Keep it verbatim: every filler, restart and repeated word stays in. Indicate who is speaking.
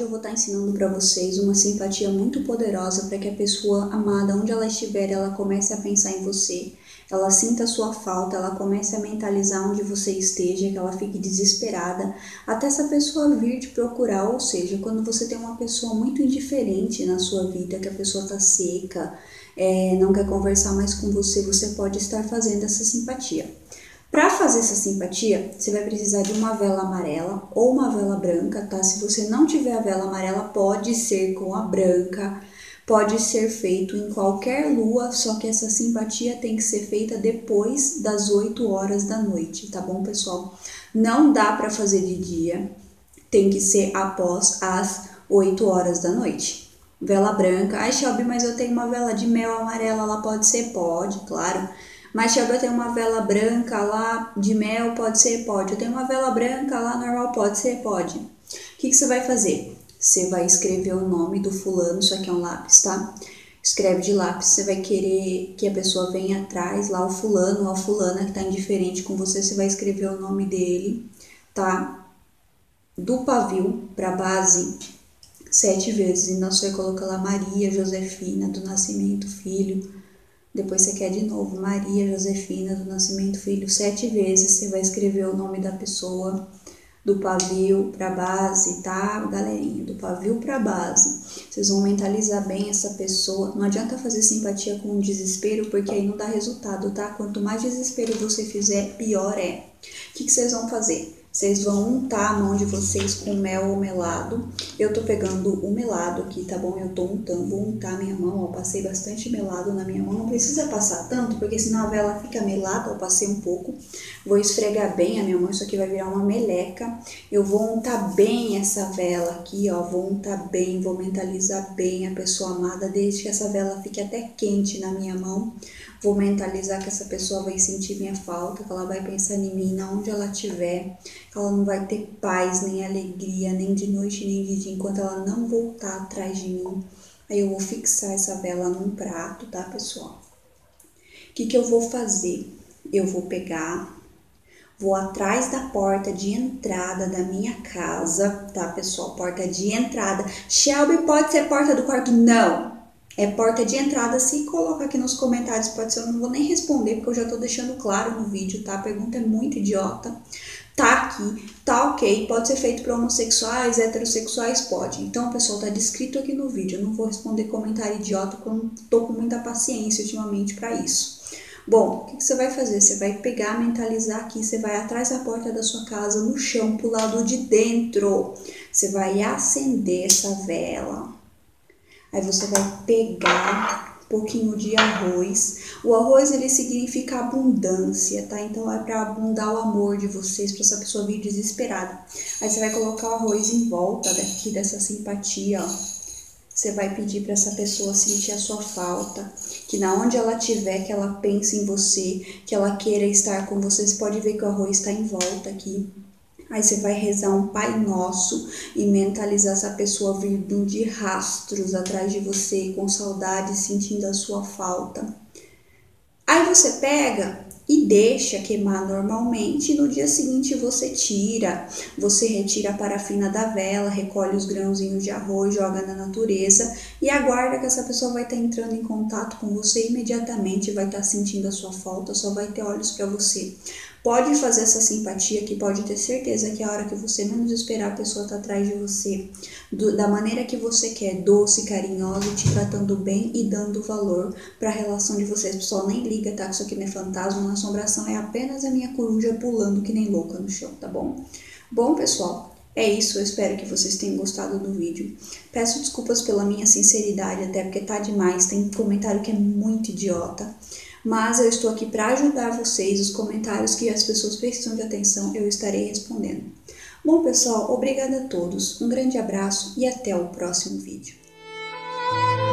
Speaker 1: eu vou estar ensinando para vocês uma simpatia muito poderosa para que a pessoa amada, onde ela estiver, ela comece a pensar em você, ela sinta a sua falta, ela comece a mentalizar onde você esteja, que ela fique desesperada, até essa pessoa vir te procurar. Ou seja, quando você tem uma pessoa muito indiferente na sua vida, que a pessoa está seca, é, não quer conversar mais com você, você pode estar fazendo essa simpatia. Para fazer essa simpatia, você vai precisar de uma vela amarela ou uma vela branca, tá? Se você não tiver a vela amarela, pode ser com a branca, pode ser feito em qualquer lua, só que essa simpatia tem que ser feita depois das oito horas da noite, tá bom, pessoal? Não dá para fazer de dia, tem que ser após as oito horas da noite. Vela branca. Ai, Shelby, mas eu tenho uma vela de mel amarela, ela pode ser? Pode, claro. Mas, Shelby, eu tenho uma vela branca lá de mel, pode ser? Pode. Eu tenho uma vela branca lá normal, pode ser? Pode. O que, que você vai fazer? Você vai escrever o nome do fulano, isso aqui é um lápis, tá? Escreve de lápis, você vai querer que a pessoa venha atrás, lá o fulano ou a fulana que tá indiferente com você, você vai escrever o nome dele, tá? Do pavio pra base, sete vezes. Então você vai colocar lá Maria Josefina do Nascimento Filho. Depois você quer de novo, Maria Josefina do Nascimento Filho, sete vezes. Você vai escrever o nome da pessoa, do pavio pra base, tá, galerinha? Do pavio pra base. Vocês vão mentalizar bem essa pessoa. Não adianta fazer simpatia com desespero, porque aí não dá resultado, tá? Quanto mais desespero você fizer, pior é. O que, que vocês vão fazer? Vocês vão untar a mão de vocês com mel ou melado. Eu tô pegando o melado aqui, tá bom? Eu tô untando, vou untar minha mão, ó. Passei bastante melado na minha mão. Não precisa passar tanto, porque senão a vela fica melada. Eu passei um pouco. Vou esfregar bem a minha mão, isso aqui vai virar uma meleca. Eu vou untar bem essa vela aqui, ó. Vou untar bem, vou mentalizar bem a pessoa amada, desde que essa vela fique até quente na minha mão. Vou mentalizar que essa pessoa vai sentir minha falta, que ela vai pensar em mim, onde ela estiver, que ela não vai ter paz, nem alegria, nem de noite, nem de dia, enquanto ela não voltar atrás de mim. Aí eu vou fixar essa vela num prato, tá, pessoal? O que que eu vou fazer? Eu vou pegar, vou atrás da porta de entrada da minha casa, tá, pessoal? Porta de entrada. Shelby, pode ser porta do quarto? Não! É porta de entrada. Se colocar aqui nos comentários, pode ser, eu não vou nem responder, porque eu já tô deixando claro no vídeo, tá? A pergunta é muito idiota. Tá aqui, tá ok, pode ser feito para homossexuais, heterossexuais, pode. Então, pessoal, tá descrito aqui no vídeo. Eu não vou responder comentário idiota, porque eu não tô com muita paciência ultimamente para isso. Bom, o que, que você vai fazer? Você vai pegar, mentalizar aqui, você vai atrás da porta da sua casa, no chão, pro lado de dentro. Você vai acender essa vela. Aí você vai pegar um pouquinho de arroz. O arroz, ele significa abundância, tá? Então é para abundar o amor de vocês, para essa pessoa vir desesperada. Aí você vai colocar o arroz em volta daqui dessa simpatia, ó. Você vai pedir para essa pessoa sentir a sua falta, que na onde ela estiver, que ela pense em você, que ela queira estar com você. Você pode ver que o arroz está em volta aqui. Aí você vai rezar um Pai Nosso e mentalizar essa pessoa vindo de rastros atrás de você, com saudade, sentindo a sua falta. Aí você pega e deixa queimar normalmente, e no dia seguinte você tira, você retira a parafina da vela, recolhe os grãozinhos de arroz, joga na natureza e aguarda que essa pessoa vai estar entrando em contato com você e imediatamente vai estar sentindo a sua falta, só vai ter olhos para você. Pode fazer essa simpatia que pode ter certeza que a hora que você menos esperar, a pessoa está atrás de você, do, da maneira que você quer, doce, carinhosa, te tratando bem e dando valor para a relação de vocês. Pessoal, nem liga, tá? Que isso aqui não é fantasma, não é assombração, é apenas a minha coruja pulando que nem louca no chão, tá bom? Bom, pessoal, é isso. Eu espero que vocês tenham gostado do vídeo. Peço desculpas pela minha sinceridade, até porque tá demais, tem comentário que é muito idiota. Mas eu estou aqui para ajudar vocês. Os comentários que as pessoas precisam de atenção, eu estarei respondendo. Bom, pessoal, obrigada a todos. Um grande abraço e até o próximo vídeo.